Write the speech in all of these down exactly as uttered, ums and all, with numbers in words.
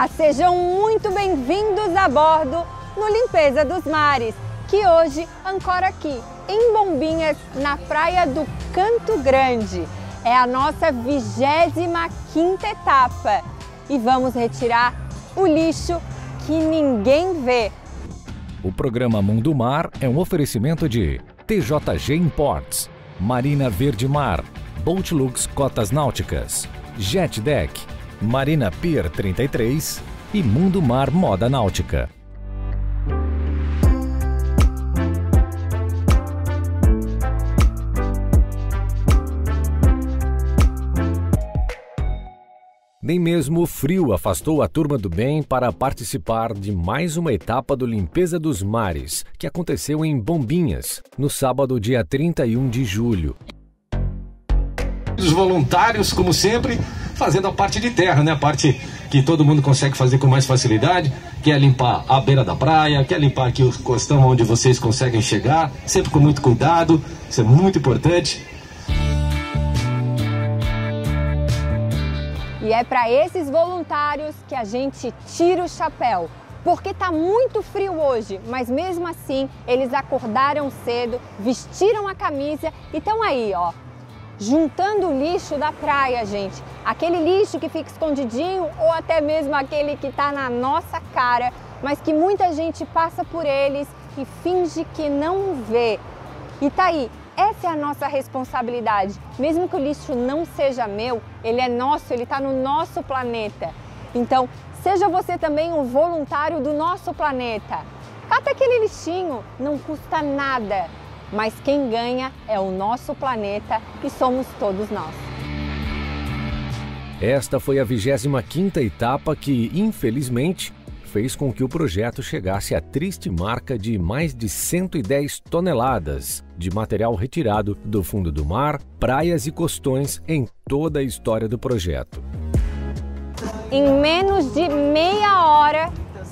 Olá, sejam muito bem-vindos a bordo no Limpeza dos Mares, que hoje ancora aqui em Bombinhas, na praia do Canto Grande. É a nossa vigésima quinta etapa e vamos retirar o lixo que ninguém vê. O programa Mundo Mar é um oferecimento de T J G Imports, Marina Verde Mar, Boatlux Cotas Náuticas, JetDeck, Marina Pier trinta e três e Mundo Mar Moda Náutica. Nem mesmo o frio afastou a turma do bem para participar de mais uma etapa do Limpeza dos Mares, que aconteceu em Bombinhas, no sábado, dia trinta e um de julho. Os voluntários, como sempre, fazendo a parte de terra, né? A parte que todo mundo consegue fazer com mais facilidade, que é limpar a beira da praia, que é limpar aqui o costão onde vocês conseguem chegar, sempre com muito cuidado, isso é muito importante. E é para esses voluntários que a gente tira o chapéu, porque tá muito frio hoje, mas mesmo assim eles acordaram cedo, vestiram a camisa e estão aí, ó, juntando o lixo da praia, gente. Aquele lixo que fica escondidinho ou até mesmo aquele que tá na nossa cara, mas que muita gente passa por eles e finge que não vê. E tá aí. Essa é a nossa responsabilidade. Mesmo que o lixo não seja meu, ele é nosso, ele está no nosso planeta. Então, seja você também um voluntário do nosso planeta. Cata aquele lixinho, não custa nada. Mas quem ganha é o nosso planeta e somos todos nós. Esta foi a vigésima quinta etapa que, infelizmente, fez com que o projeto chegasse à triste marca de mais de cento e dez toneladas de material retirado do fundo do mar, praias e costões em toda a história do projeto. Em menos de meia hora...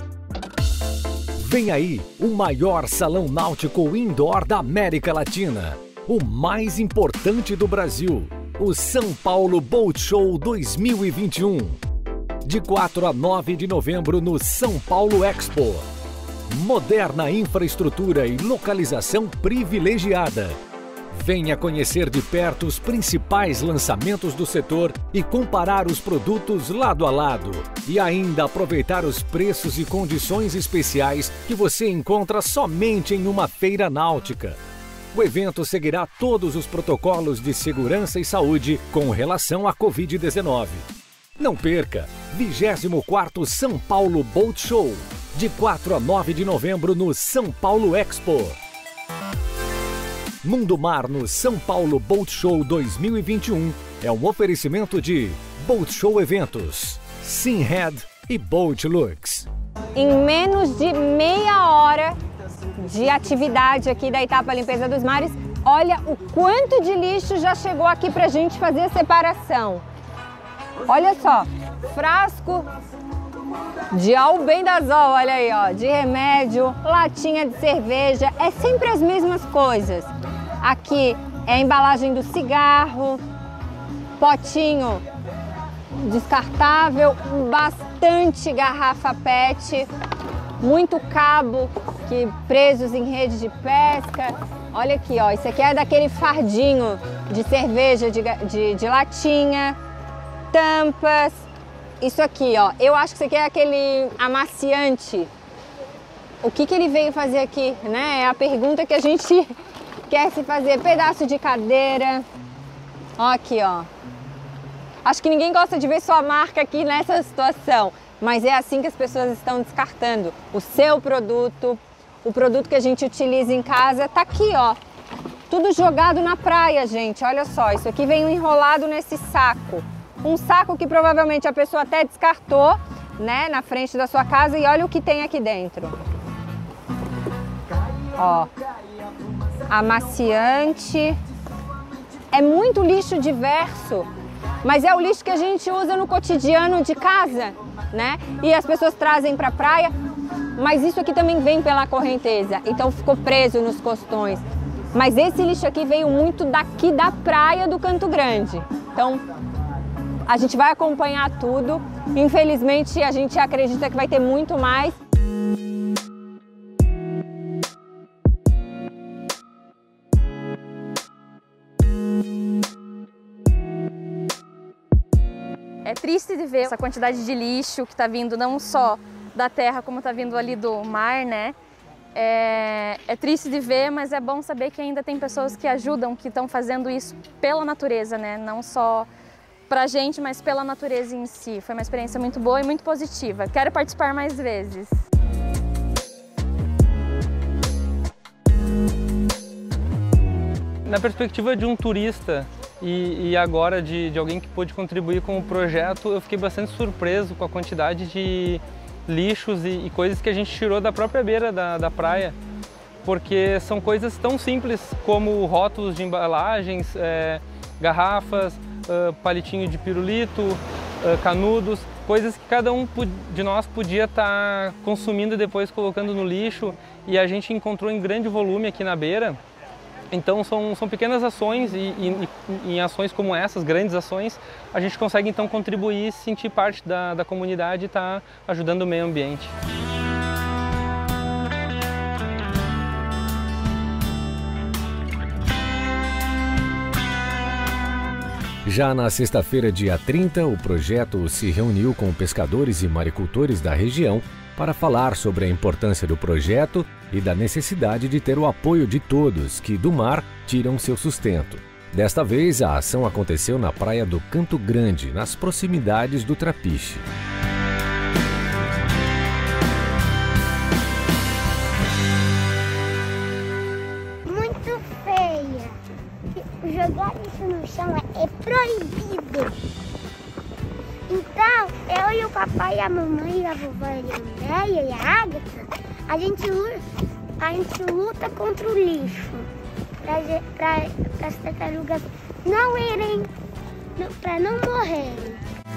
Vem aí o maior salão náutico indoor da América Latina, o mais importante do Brasil, o São Paulo Boat Show dois mil e vinte e um. De quatro a nove de novembro no São Paulo Expo. Moderna infraestrutura e localização privilegiada. Venha conhecer de perto os principais lançamentos do setor e comparar os produtos lado a lado. E ainda aproveitar os preços e condições especiais que você encontra somente em uma feira náutica. O evento seguirá todos os protocolos de segurança e saúde com relação à covid dezenove. Não perca! vigésimo quarto São Paulo Boat Show, de quatro a nove de novembro no São Paulo Expo. Mundo Mar no São Paulo Boat Show dois mil e vinte e um é um oferecimento de Boat Show Eventos, Simhead e Boatlux. Em menos de meia hora de atividade aqui da etapa Limpeza dos Mares, olha o quanto de lixo já chegou aqui pra gente fazer a separação. Olha só, frasco de albendazol, olha aí, ó, de remédio, latinha de cerveja, é sempre as mesmas coisas. Aqui é a embalagem do cigarro, potinho descartável, bastante garrafa pet, muito cabo que presos em rede de pesca. Olha aqui, ó, isso aqui é daquele fardinho de cerveja de, de, de latinha. Tampas, isso aqui, ó, eu acho que isso aqui é aquele amaciante. O que que ele veio fazer aqui, né? É a pergunta que a gente quer se fazer. Pedaço de cadeira, ó aqui, ó. Acho que ninguém gosta de ver sua marca aqui nessa situação, mas é assim que as pessoas estão descartando o seu produto, o produto que a gente utiliza em casa, tá aqui, ó. Tudo jogado na praia, gente, olha só, isso aqui veio enrolado nesse saco. Um saco que provavelmente a pessoa até descartou, né, na frente da sua casa, e olha o que tem aqui dentro. Ó, amaciante. É muito lixo diverso, mas é o lixo que a gente usa no cotidiano de casa, né? E as pessoas trazem para a praia, mas isso aqui também vem pela correnteza, então ficou preso nos costões. Mas esse lixo aqui veio muito daqui da praia do Canto Grande. Então, A gente vai acompanhar tudo. Infelizmente, a gente acredita que vai ter muito mais. É triste de ver essa quantidade de lixo que está vindo não só da terra, como está vindo ali do mar, né? É, é triste de ver, mas é bom saber que ainda tem pessoas que ajudam, que estão fazendo isso pela natureza, né? Não só pra gente, mas pela natureza em si. Foi uma experiência muito boa e muito positiva. Quero participar mais vezes. Na perspectiva de um turista e, e agora de, de alguém que pôde contribuir com o projeto, eu fiquei bastante surpreso com a quantidade de lixos e, e coisas que a gente tirou da própria beira da, da praia, porque são coisas tão simples como rótulos de embalagens, é, garrafas, uh, palitinho de pirulito, uh, canudos, coisas que cada um de nós podia estar consumindo e depois colocando no lixo, e a gente encontrou em grande volume aqui na beira. Então são, são pequenas ações e, e, e em ações como essas, grandes ações, a gente consegue então contribuir e se sentir parte da, da comunidade e estar ajudando o meio ambiente. Já na sexta-feira, dia trinta, o projeto se reuniu com pescadores e maricultores da região para falar sobre a importância do projeto e da necessidade de ter o apoio de todos que do mar tiram seu sustento. Desta vez, a ação aconteceu na praia do Canto Grande, nas proximidades do Trapiche. Muito feia. Jogar isso no chão é proibido. Então, eu e o papai, a mamãe, a vovó, a Andréia e a Ágata, a gente luta, a gente luta contra o lixo. Para as tartarugas não irem, para não morrerem.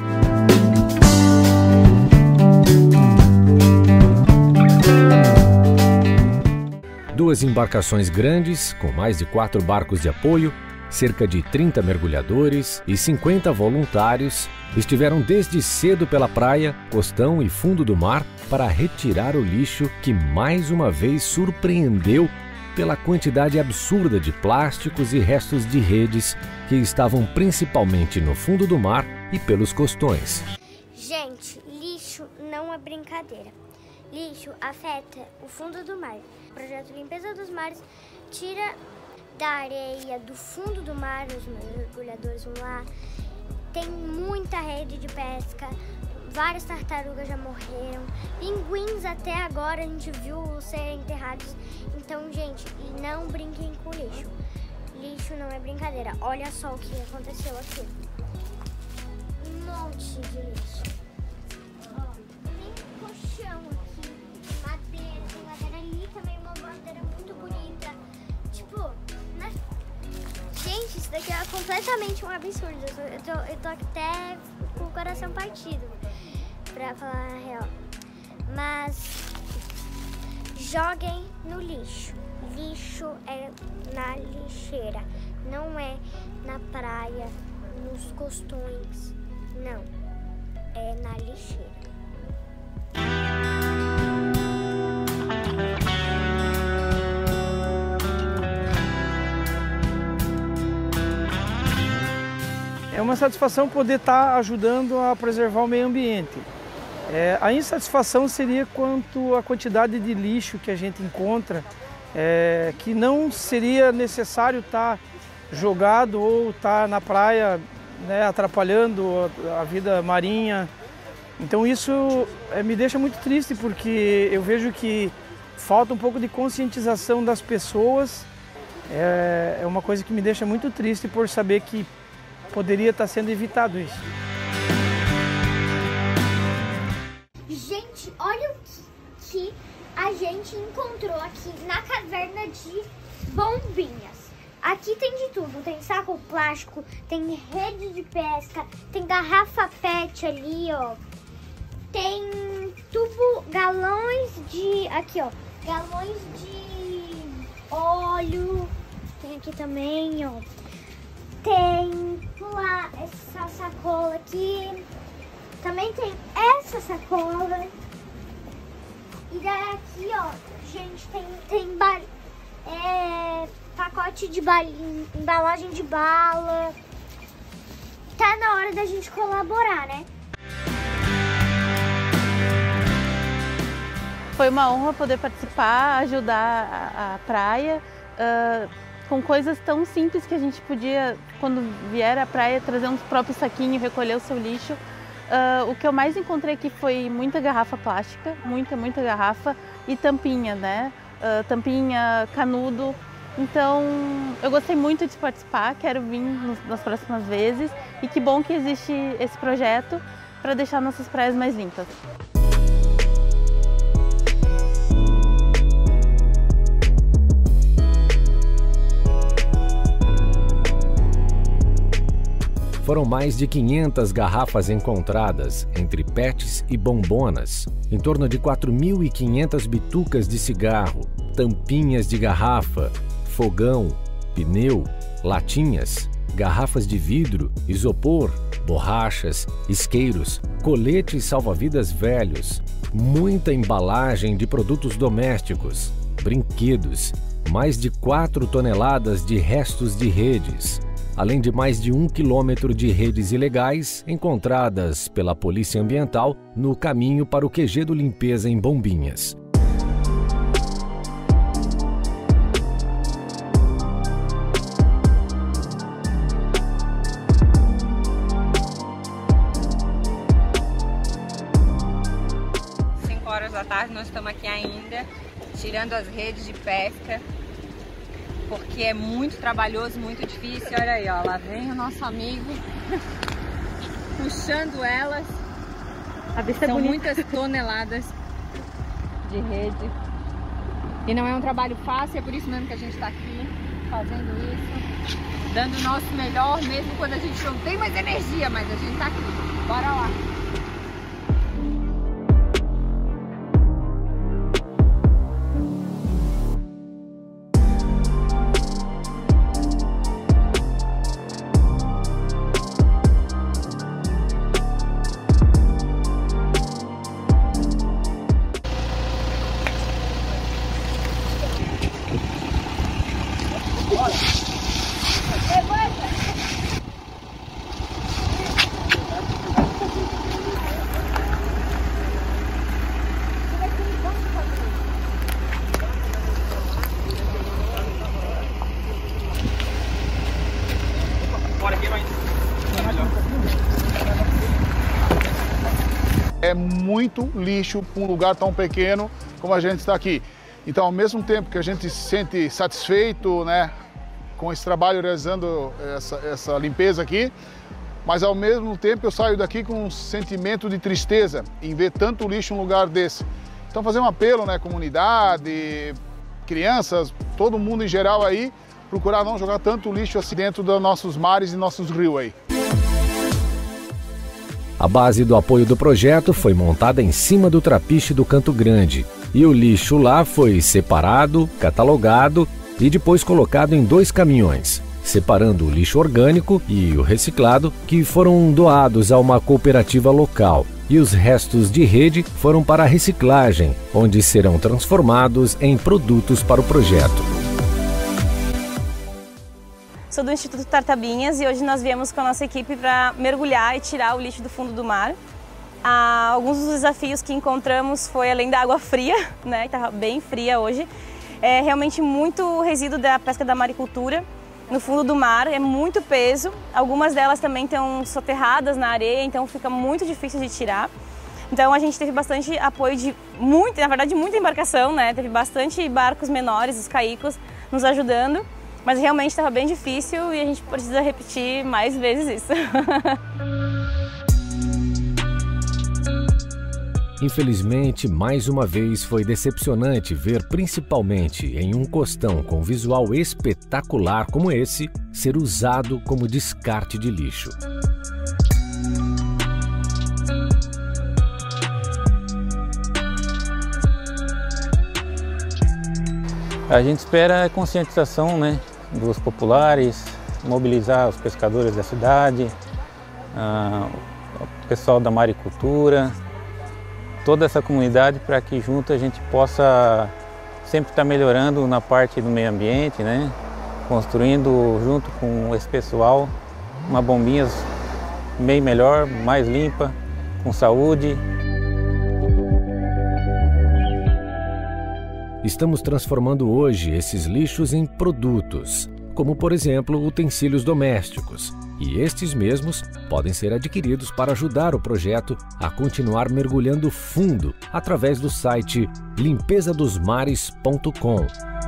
Duas embarcações grandes, com mais de quatro barcos de apoio, cerca de trinta mergulhadores e cinquenta voluntários estiveram desde cedo pela praia, costão e fundo do mar para retirar o lixo que mais uma vez surpreendeu pela quantidade absurda de plásticos e restos de redes que estavam principalmente no fundo do mar e pelos costões. Gente, lixo não é brincadeira. Lixo afeta o fundo do mar. O projeto Limpeza dos Mares tira da areia do fundo do mar, os mergulhadores vão lá. Tem muita rede de pesca, várias tartarugas já morreram, pinguins até agora a gente viu serem enterrados. Então, gente, não brinquem com lixo. Lixo não é brincadeira. Olha só o que aconteceu aqui. Um monte de lixo. Ó, tem colchão aqui, madeira, tem madeira ali também, uma madeira muito bonita. Tipo, na... gente, isso daqui é completamente um absurdo. Eu tô, eu tô até com o coração partido, pra falar a real. Mas joguem no lixo. Lixo é na lixeira, não é na praia, nos costões. Não, é na lixeira. É uma satisfação poder estar ajudando a preservar o meio ambiente. É, a insatisfação seria quanto à quantidade de lixo que a gente encontra, é, que não seria necessário estar jogado ou estar na praia, né, atrapalhando a, a vida marinha. Então isso é, me deixa muito triste, porque eu vejo que falta um pouco de conscientização das pessoas. É, é uma coisa que me deixa muito triste por saber que poderia estar sendo evitado isso. Gente, olha o que, que a gente encontrou aqui na caverna de Bombinhas. Aqui tem de tudo, tem saco plástico, tem rede de pesca, tem garrafa pet ali, ó. Tem tubo, galões de, aqui ó, galões de óleo, tem aqui também, ó. Tem essa sacola aqui. Também tem essa sacola. E daqui, ó, gente, tem, tem ba é, pacote de bala, embalagem de bala. Tá na hora da gente colaborar, né? Foi uma honra poder participar, ajudar a, a praia uh, com coisas tão simples que a gente podia, quando vier à praia, trazer um próprio saquinho, recolher o seu lixo. Uh, o que eu mais encontrei aqui foi muita garrafa plástica, muita, muita garrafa e tampinha, né? Uh, tampinha, canudo. Então, eu gostei muito de participar, quero vir nos, nas próximas vezes e que bom que existe esse projeto para deixar nossas praias mais limpas. Foram mais de quinhentas garrafas encontradas, entre pets e bombonas, em torno de quatro mil e quinhentas bitucas de cigarro, tampinhas de garrafa, fogão, pneu, latinhas, garrafas de vidro, isopor, borrachas, isqueiros, coletes salva-vidas velhos, muita embalagem de produtos domésticos, brinquedos, mais de quatro toneladas de restos de redes, além de mais de um quilômetro de redes ilegais encontradas pela Polícia Ambiental no caminho para o Q G do Limpeza em Bombinhas. cinco horas da tarde nós estamos aqui ainda, tirando as redes de pesca, porque é muito trabalhoso, muito difícil. Olha aí, ó, lá vem o nosso amigo puxando elas. A vista São é muitas toneladas de rede. E não é um trabalho fácil, é por isso mesmo que a gente está aqui fazendo isso, dando o nosso melhor, mesmo quando a gente não tem mais energia, mas a gente está aqui. Bora lá! É muito lixo para um lugar tão pequeno como a gente está aqui. Então, ao mesmo tempo que a gente se sente satisfeito, né, com esse trabalho realizando essa, essa limpeza aqui, mas ao mesmo tempo eu saio daqui com um sentimento de tristeza em ver tanto lixo em um lugar desse. Então, fazer um apelo, né, comunidade, crianças, todo mundo em geral aí, procurar não jogar tanto lixo assim dentro dos nossos mares e nossos rios aí. A base do apoio do projeto foi montada em cima do trapiche do Canto Grande e o lixo lá foi separado, catalogado e depois colocado em dois caminhões, separando o lixo orgânico e o reciclado, que foram doados a uma cooperativa local, e os restos de rede foram para a reciclagem, onde serão transformados em produtos para o projeto. Sou do Instituto Tartabinhas e hoje nós viemos com a nossa equipe para mergulhar e tirar o lixo do fundo do mar. Ah, alguns dos desafios que encontramos foi, além da água fria, né, que estava bem fria hoje, é realmente muito resíduo da pesca da maricultura no fundo do mar, é muito peso. Algumas delas também estão soterradas na areia, então fica muito difícil de tirar. Então a gente teve bastante apoio de muito, na verdade muita embarcação, né? Teve bastante barcos menores, os caicos, nos ajudando. Mas realmente estava bem difícil e a gente precisa repetir mais vezes isso. Infelizmente, mais uma vez foi decepcionante ver, principalmente em um costão com visual espetacular como esse, ser usado como descarte de lixo. A gente espera a conscientização, né, dos populares, mobilizar os pescadores da cidade, ah, o pessoal da maricultura, toda essa comunidade, para que junto a gente possa sempre estar melhorando na parte do meio ambiente, né? Construindo junto com esse pessoal uma Bombinhas bem melhor, mais limpa, com saúde. Estamos transformando hoje esses lixos em produtos, como por exemplo utensílios domésticos, e estes mesmos podem ser adquiridos para ajudar o projeto a continuar mergulhando fundo através do site limpeza dos mares ponto com.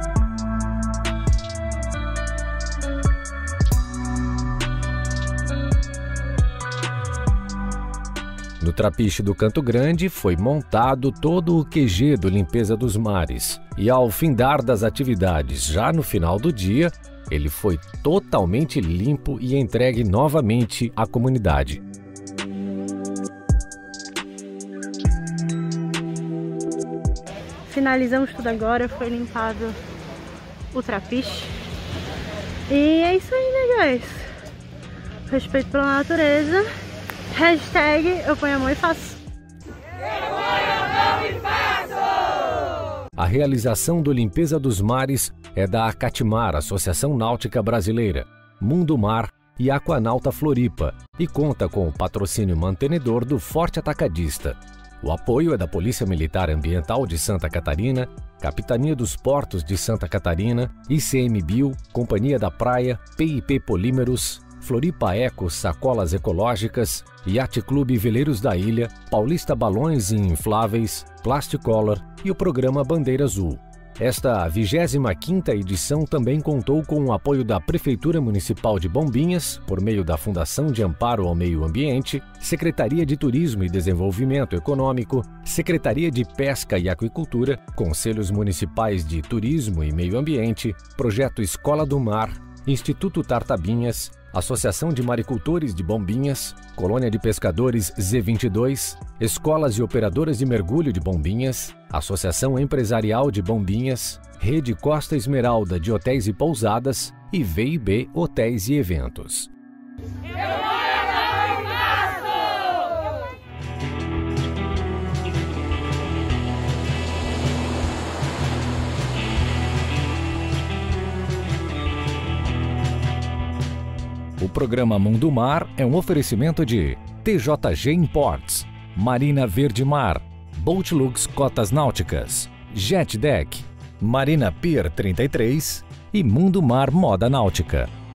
No Trapiche do Canto Grande foi montado todo o Q G do Limpeza dos Mares e ao findar das atividades, já no final do dia, ele foi totalmente limpo e entregue novamente à comunidade. Finalizamos tudo agora, foi limpado o Trapiche. E é isso aí, né, guys? Respeito pela natureza. Hashtag eu ponho a mão e faço. Eu ponho a mão e faço! A realização do Limpeza dos Mares é da Acatimar, Associação Náutica Brasileira, Mundo Mar e Aquanauta Floripa, e conta com o patrocínio mantenedor do Forte Atacadista. O apoio é da Polícia Militar Ambiental de Santa Catarina, Capitania dos Portos de Santa Catarina, I C M Bio, Companhia da Praia, P I P Polímeros, Floripa Eco Sacolas Ecológicas, Yacht Clube Veleiros da Ilha, Paulista Balões e Infláveis, Plasticolor e o programa Bandeira Azul. Esta vigésima quinta edição também contou com o apoio da Prefeitura Municipal de Bombinhas, por meio da Fundação de Amparo ao Meio Ambiente, Secretaria de Turismo e Desenvolvimento Econômico, Secretaria de Pesca e Aquicultura, Conselhos Municipais de Turismo e Meio Ambiente, Projeto Escola do Mar, Instituto Tartabinhas, Associação de Maricultores de Bombinhas, Colônia de Pescadores Z vinte e dois, Escolas e Operadoras de Mergulho de Bombinhas, Associação Empresarial de Bombinhas, Rede Costa Esmeralda de Hotéis e Pousadas e V I B Hotéis e Eventos. O programa Mundo Mar é um oferecimento de T J G Imports, Marina Verde Mar, Boatlux Cotas Náuticas, Jet Deck, Marina Pier trinta e três e Mundo Mar Moda Náutica.